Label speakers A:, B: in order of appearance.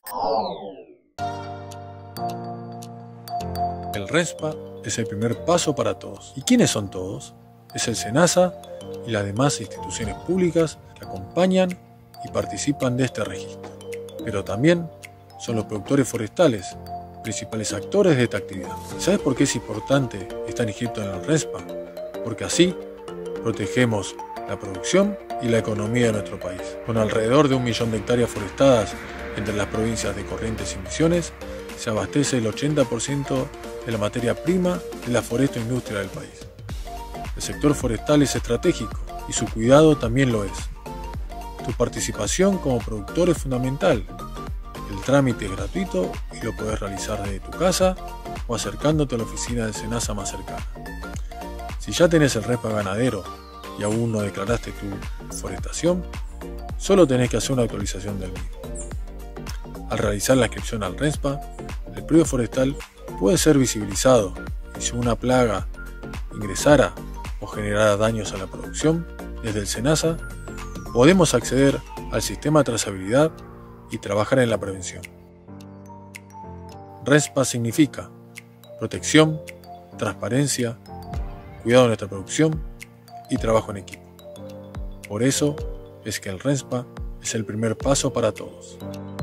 A: El RENSPA es el primer paso para todos. ¿Y quiénes son todos? Es el SENASA y las demás instituciones públicas que acompañan y participan de este registro. Pero también son los productores forestales, principales actores de esta actividad. ¿Sabes por qué es importante estar inscrito en el RENSPA? Porque así protegemos la producción y la economía de nuestro país. Con alrededor de 1 millón de hectáreas forestadas entre las provincias de Corrientes y Misiones, se abastece el 80% de la materia prima de la foresto-industria del país. El sector forestal es estratégico y su cuidado también lo es. Tu participación como productor es fundamental. El trámite es gratuito y lo puedes realizar desde tu casa o acercándote a la oficina del SENASA más cercana. Si ya tenés el RENSPA ganadero y aún no declaraste tu forestación, solo tenés que hacer una actualización del mismo. Al realizar la inscripción al RENSPA, el predio forestal puede ser visibilizado y si una plaga ingresara o generara daños a la producción, desde el SENASA podemos acceder al sistema de trazabilidad y trabajar en la prevención. RENSPA significa protección, transparencia, cuidado de nuestra producción y trabajo en equipo. Por eso es que el RENSPA es el primer paso para todos.